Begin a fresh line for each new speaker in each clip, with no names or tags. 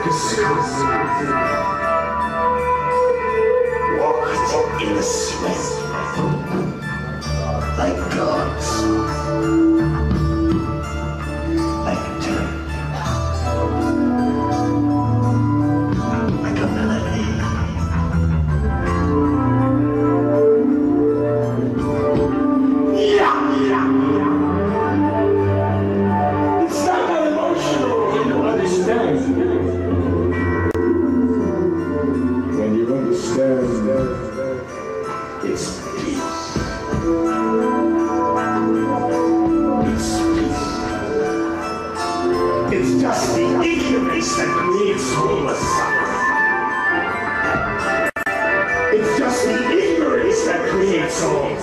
Walked in the sweat like gods, like dirt, like a melody. It's not that emotional, you understand. When you understand, it's peace. It's peace. It's just the ignorance that creates all the suffering. It's just the ignorance that creates all.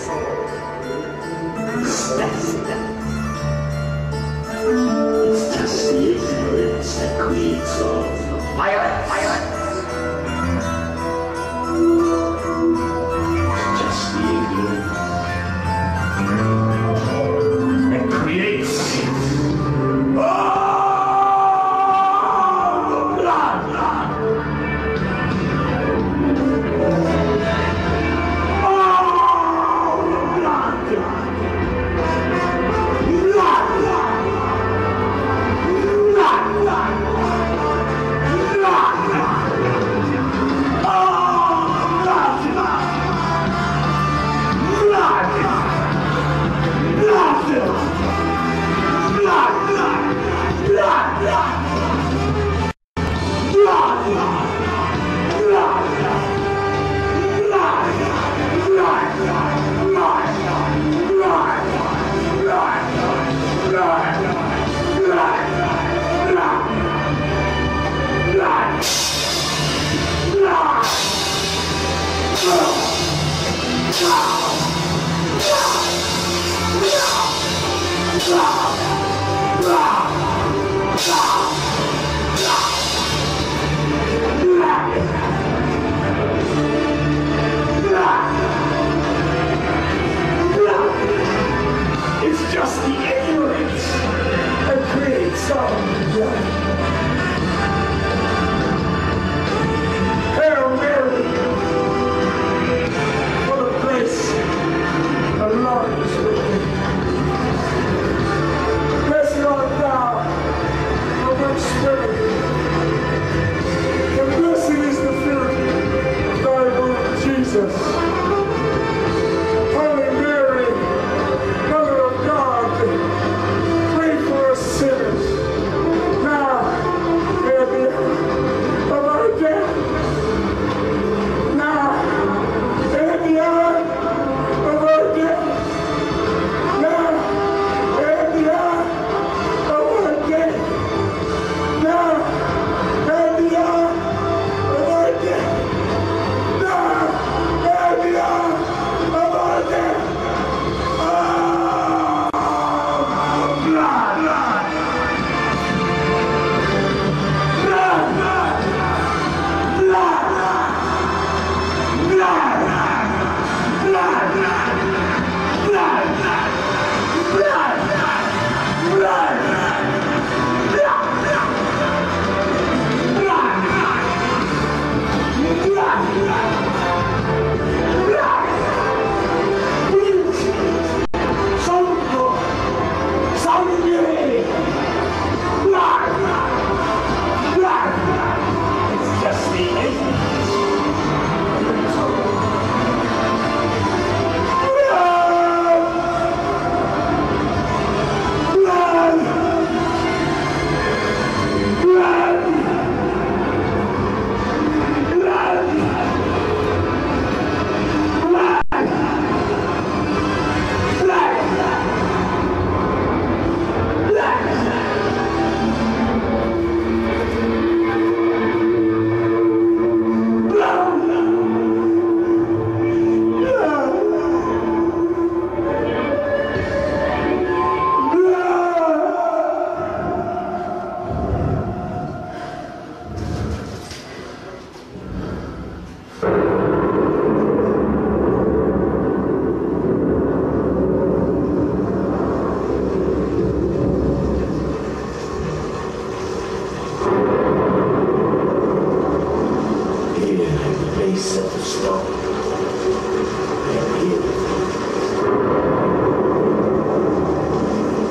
It's just the ignorance that creates all. Fire. It's just the ignorance that creates all. Hail Mary, full of grace, the Lord is with thee. Blessed art thou amongst women, and blessed is the fruit of thy womb, Jesus. Holy Mary, Mother of God, pray for us sinners, now and at the hour of our death. Now and at the hour of our death. Now and at the hour of our death. Now and at the hour of our death. Now and at the hour of our death.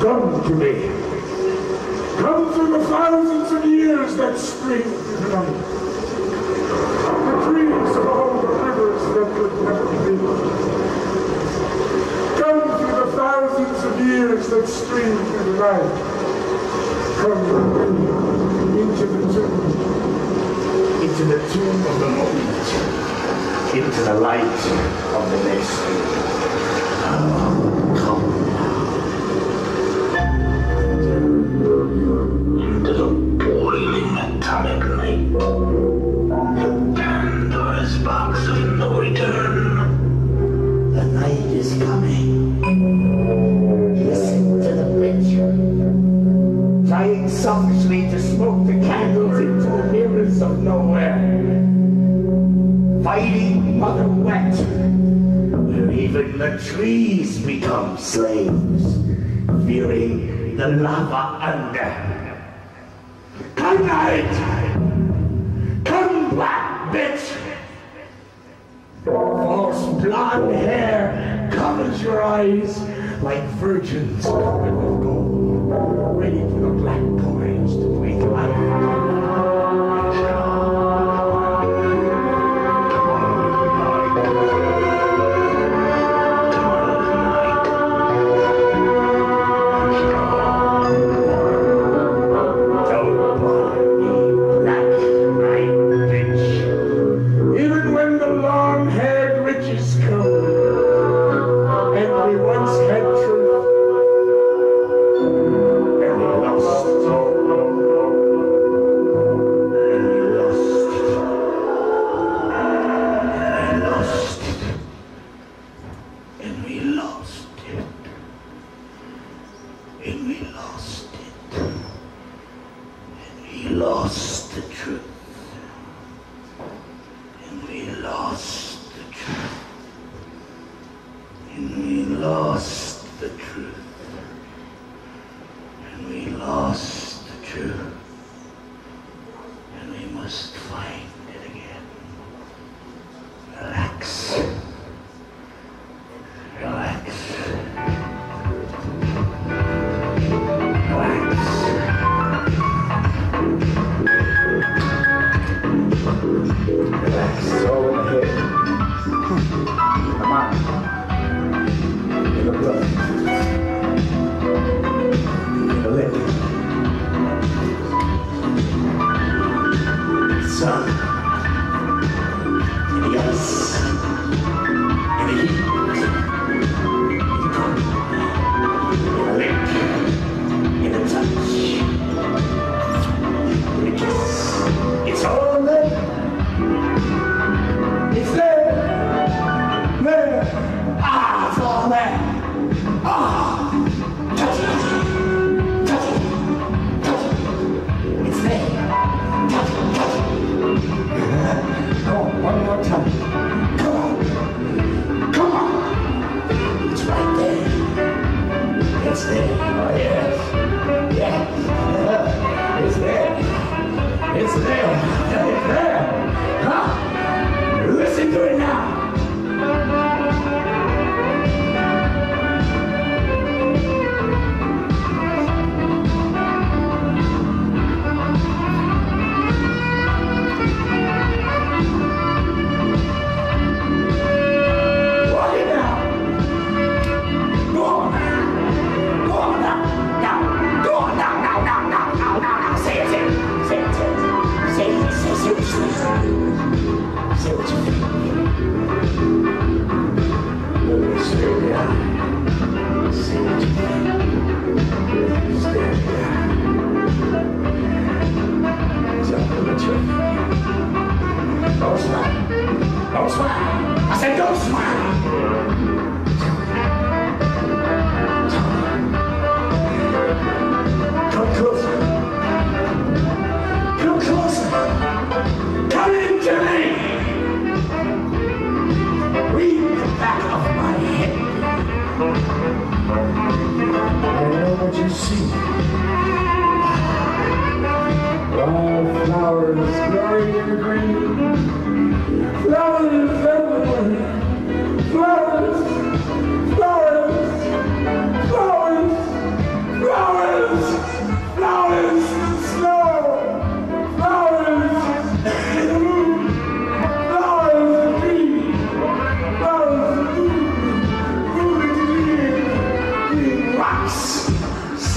Come to me. Come through the thousands of years that stream through the night. The dreams of all the rivers that could never be. Come through the thousands of years that stream through the night. Come with me into the tomb of the moment, into the light of the next day. Come into the boiling atomic night, the Pandora's box of no return. The night is coming. Listen to the bridge, trying selfishly to smoke the candles into the mirrors of nowhere, fighting Mother Wet, where even the trees become slaves, fearing the lava under. Come night! Come black bitch! False blonde hair covers your eyes like virgins covered with gold, ready for the black coins to break out.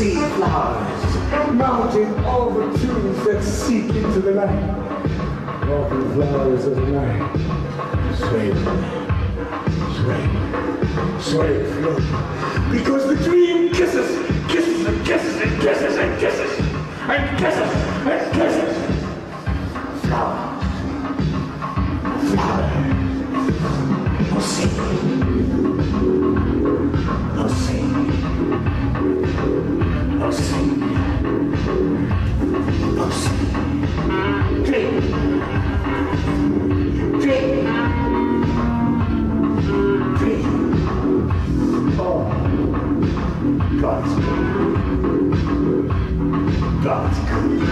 see flowers mounting over trees that seep into the night. Walking flowers of the night. Sway, sway, sway, float. Because the dream kisses, kisses and kisses and kisses and kisses and kisses and kisses. Flowers, flowers. No singing, no singing, no singing, no singing. Drink, drink, drink. Oh, God's good. God's good.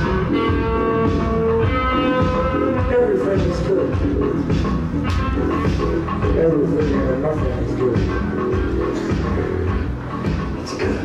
Everything is good. Everything and nothing is good. It's good.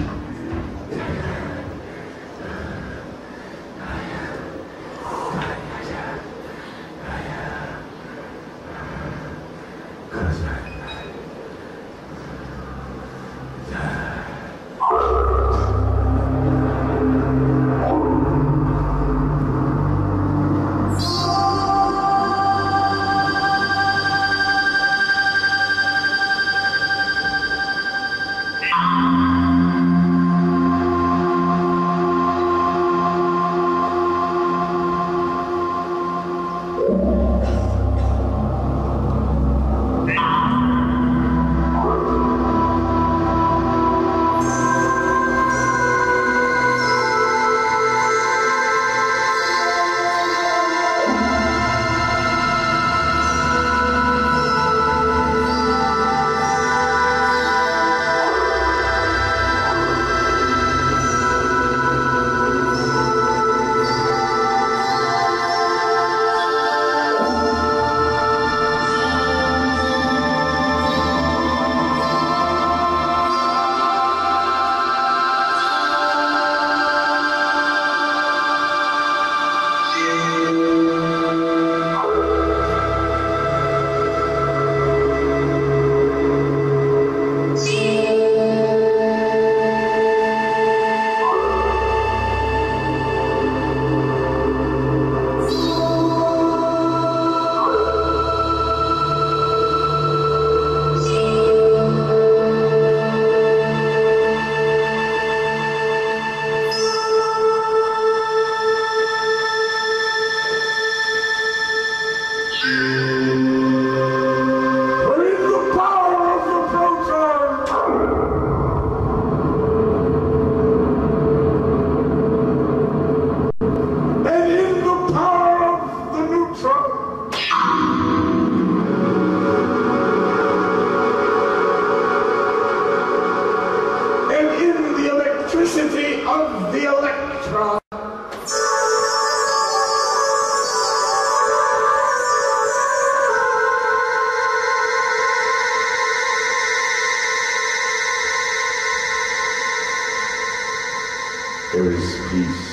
There is peace.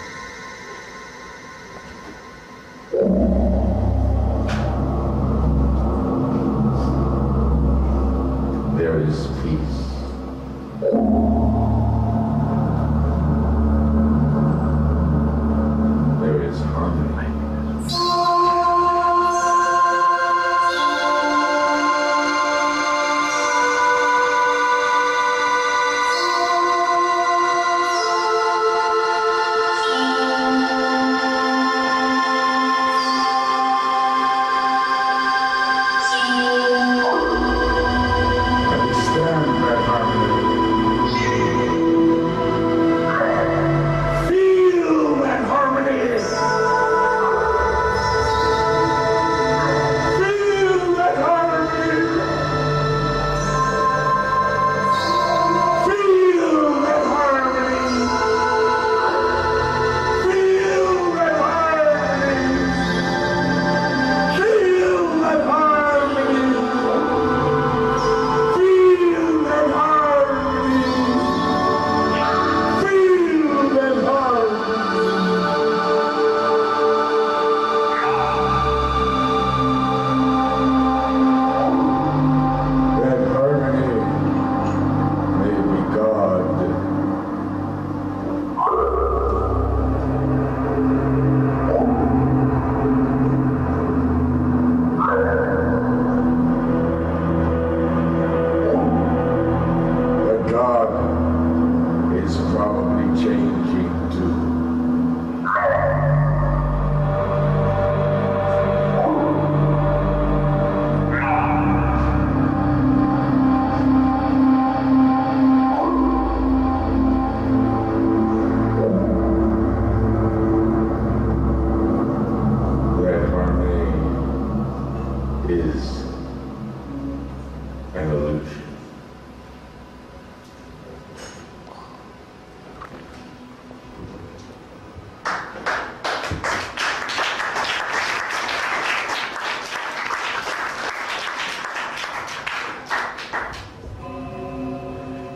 There is peace. There is harmony.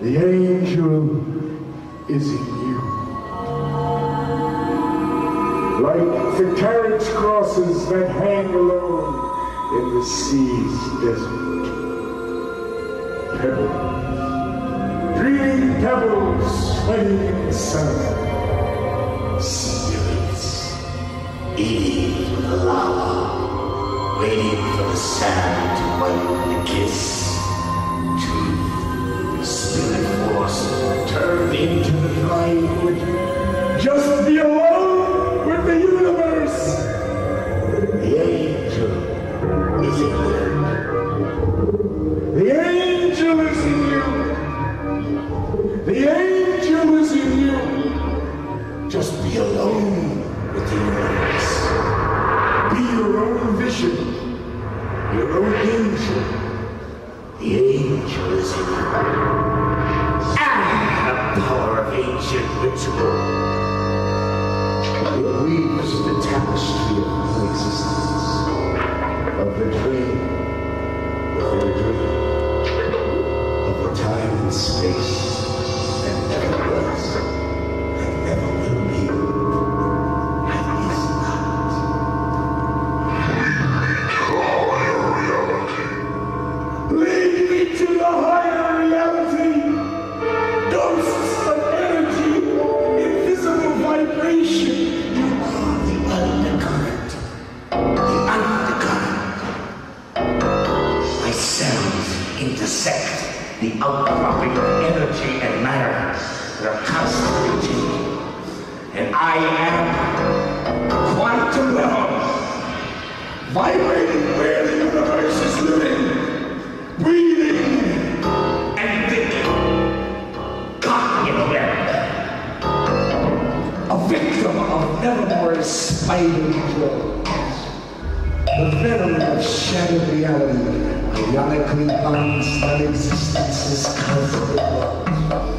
The angel is in you. Like the carriage crosses that hang alone in the sea's desert. Pebbles, dreaming pebbles sweating in the sun.
Spirits eating the lava, waiting for the sand to wipe the kiss. To the spirit force turned into the flying wood.
Just be alone with the universe.
The angel is in you.
The angel is in you. The angel is in you.
Just be alone with the universe.
Be your own vision, your own angel.
The angel is in you. And the power of ancient ritual.
It weaves the tapestry of existence, of the dream, of the dream.
Of the time and space that never was, and never will be, and is not.
Lead me to the higher reality. Ghosts of energy, invisible vibration.
You are the undercurrent. The undercurrent. My cells intersect the outcropping of energy and matter that are constantly changing. And I am quantum level,
Vibrating where the universe is living, breathing.
and thinking. Caught in a web. A victim of Nevermore's spider drugs. The venom of shattered reality ironically binds non-existence's cosmic laws.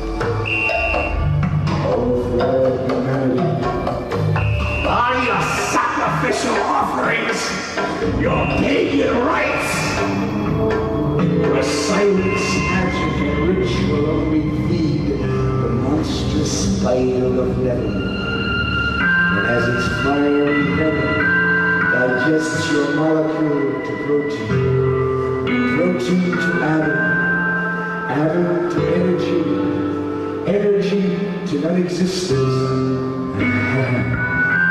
Oh, for all humanity.
By your sacrificial offerings, your pagan rites,
The silence, magic, and ritual only feed the monstrous spider of Nevermore. And as its fiery venom digests your molecule to protein, protein to atom, atom to energy, energy to non-existence, and heaven.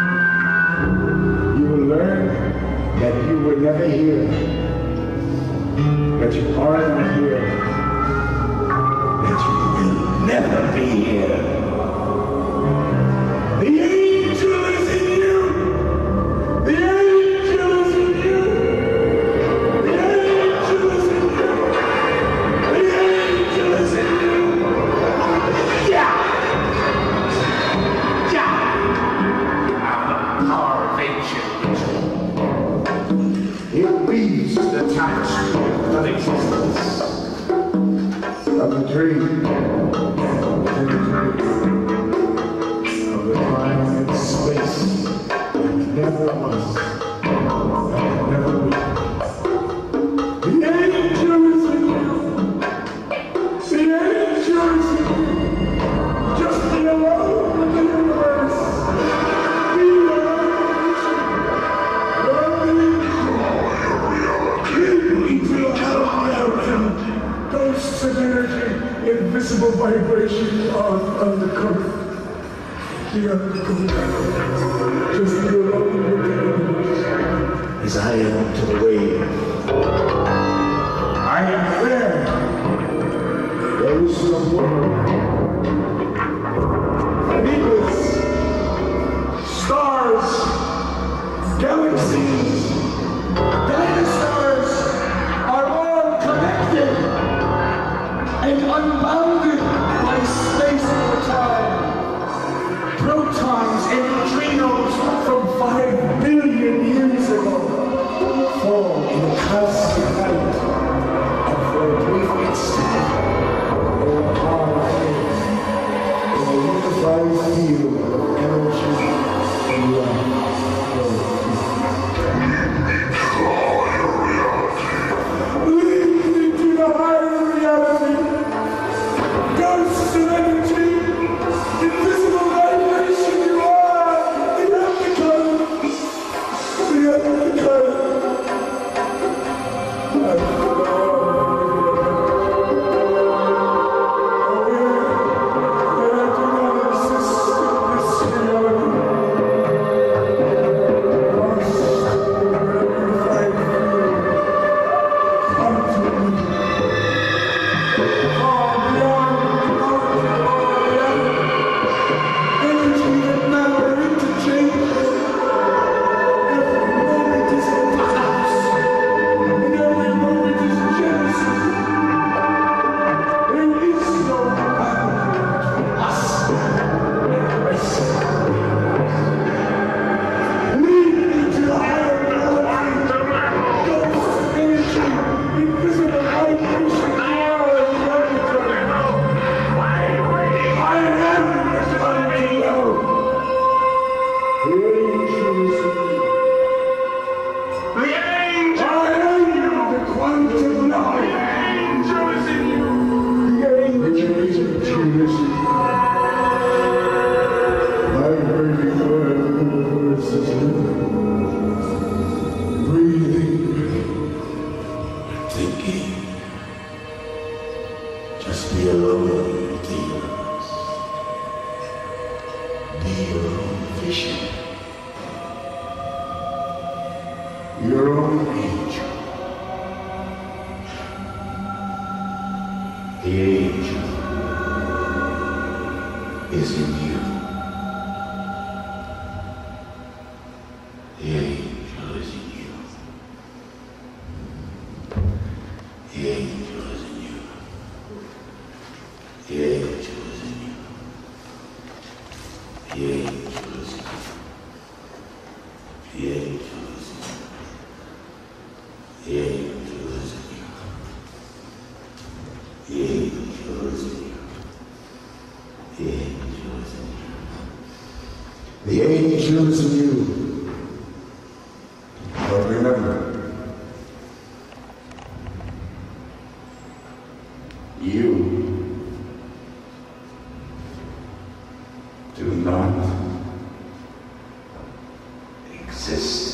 You will learn that you were never here, that you are not here, that you will
never be here.
The angel is in you! The angel is in you! The angel is in you! The angel is in you!
Yeah! I'm the power of ancient ritual.
It weaves the tapestry of existence, of the dream, of the time and space that never was, and never will. The angel is in you. The angel is in you. Just be alone with the universe. Be your own vision. Lead me to the higher reality. Ghosts of energy, invisible vibration of the current. The undercurrent. Just be alone with the universe.
As I am to the wave,
I am there. There is some world. Needless. Stars. Galaxies. Dinosaurs are all connected and unbounded by space or time. Protons and neutrinos from 5 billion years ago fall in a constant light, and for a brief instant, they are hard in a unified field of energy and light. Lead me to the higher reality. Go
Be your own vision. Your own angel. The angel is in you. The angel is in you. The angel is in you. The angel is in you. The angel is in you. The angel is in you. The angel is in you. The angel is in you. The angel is in you. The angel is in you. But remember, you do not exist.